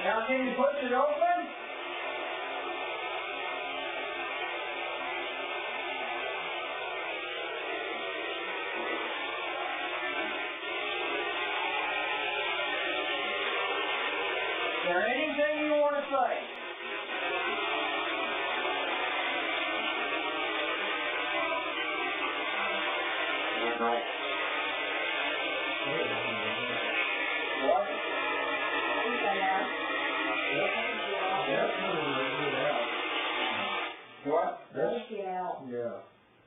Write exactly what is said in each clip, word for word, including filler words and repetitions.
Now can you push it open? Is there anything you want to say? What? What? This? Yeah. Yeah.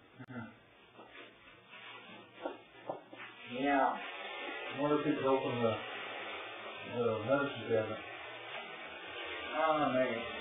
Yeah. I wonder if you could open the, the medicine cabinet. Oh, maybe.